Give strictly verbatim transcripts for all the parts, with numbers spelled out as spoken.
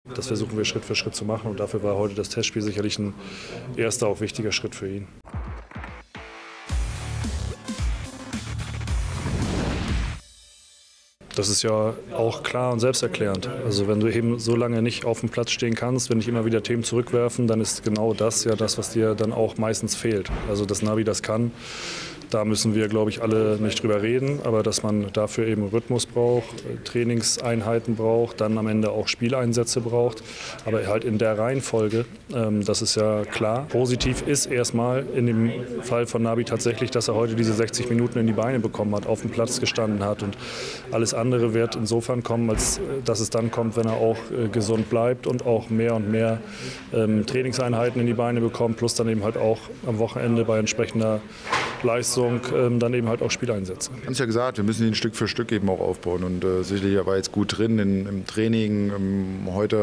Das versuchen wir Schritt für Schritt zu machen und dafür war heute das Testspiel sicherlich ein erster, auch wichtiger Schritt für ihn. Das ist ja auch klar und selbsterklärend. Also wenn du eben so lange nicht auf dem Platz stehen kannst, wenn dich immer wieder Themen zurückwerfen, dann ist genau das ja das, was dir dann auch meistens fehlt. Also dass Nabi das kann, da müssen wir, glaube ich, alle nicht drüber reden, aber dass man dafür eben Rhythmus braucht, Trainingseinheiten braucht, dann am Ende auch Spieleinsätze braucht, aber halt in der Reihenfolge, ähm, das ist ja klar. Positiv ist erstmal in dem Fall von Nabi tatsächlich, dass er heute diese sechzig Minuten in die Beine bekommen hat, auf dem Platz gestanden hat und alles andere wird insofern kommen, als dass es dann kommt, wenn er auch äh, gesund bleibt und auch mehr und mehr ähm, Trainingseinheiten in die Beine bekommt, plus dann eben halt auch am Wochenende bei entsprechender Leistung ähm, dann eben halt auch Spieleinsätze. Wir haben es ja gesagt, wir müssen ihn Stück für Stück eben auch aufbauen und äh, sicherlich er war jetzt gut drin in, im Training, ähm, heute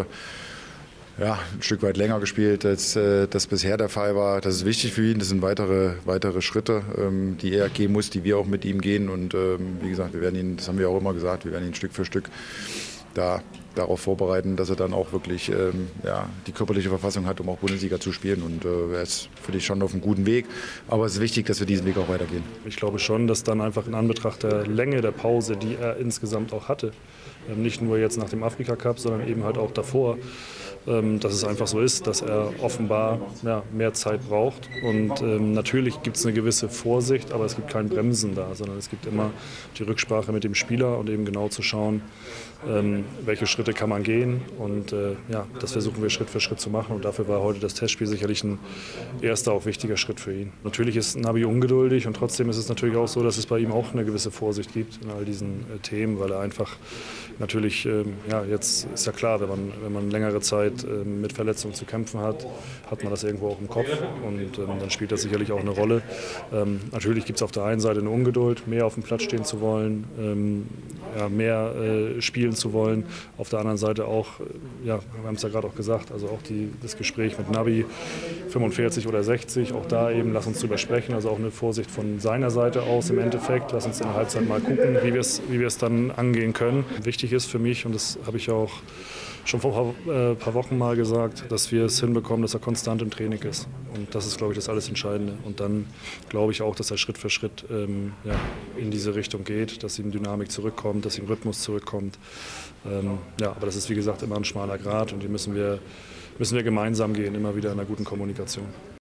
ja, ein Stück weit länger gespielt, als äh, das bisher der Fall war. Das ist wichtig für ihn, das sind weitere, weitere Schritte, ähm, die er gehen muss, die wir auch mit ihm gehen und ähm, wie gesagt, wir werden ihn, das haben wir auch immer gesagt, wir werden ihn Stück für Stück da darauf vorbereiten, dass er dann auch wirklich ähm, ja, die körperliche Verfassung hat, um auch Bundesliga zu spielen. Und äh, er ist für dich schon auf einem guten Weg. Aber es ist wichtig, dass wir diesen Weg auch weitergehen. Ich glaube schon, dass dann einfach in Anbetracht der Länge der Pause, die er insgesamt auch hatte, ähm, nicht nur jetzt nach dem Afrika-Cup, sondern eben halt auch davor, ähm, dass es einfach so ist, dass er offenbar ja, mehr Zeit braucht. Und ähm, natürlich gibt es eine gewisse Vorsicht, aber es gibt kein Bremsen da, sondern es gibt immer die Rücksprache mit dem Spieler und eben genau zu schauen, ähm, welche Schritte kann man gehen und äh, ja, das versuchen wir Schritt für Schritt zu machen und dafür war heute das Testspiel sicherlich ein erster, auch wichtiger Schritt für ihn. Natürlich ist Nabi ungeduldig und trotzdem ist es natürlich auch so, dass es bei ihm auch eine gewisse Vorsicht gibt in all diesen äh, Themen, weil er einfach natürlich, ähm, ja, jetzt ist ja klar, wenn man, wenn man längere Zeit ähm, mit Verletzungen zu kämpfen hat, hat man das irgendwo auch im Kopf und ähm, dann spielt das sicherlich auch eine Rolle. Ähm, natürlich gibt es auf der einen Seite eine Ungeduld, mehr auf dem Platz stehen zu wollen, ähm, ja, mehr äh, spielen zu wollen. Auf der anderen Seite auch, ja, wir haben es ja gerade auch gesagt, also auch die, das Gespräch mit Nabi, fünfundvierzig oder sechzig, auch da eben, lass uns drüber sprechen, also auch eine Vorsicht von seiner Seite aus im Endeffekt. Lass uns in der Halbzeit mal gucken, wie wir es wie wir es dann angehen können. Wichtig ist für mich, und das habe ich auch schon vor ein paar, äh, paar Wochen mal gesagt, dass wir es hinbekommen, dass er konstant im Training ist. Und das ist, glaube ich, das alles Entscheidende. Und dann glaube ich auch, dass er Schritt für Schritt ähm, ja, in diese Richtung geht, dass ihm Dynamik zurückkommt, dass ihm Rhythmus zurückkommt. Ähm, ja, aber das ist, wie gesagt, immer ein schmaler Grat und die müssen wir, müssen wir gemeinsam gehen, immer wieder in einer guten Kommunikation.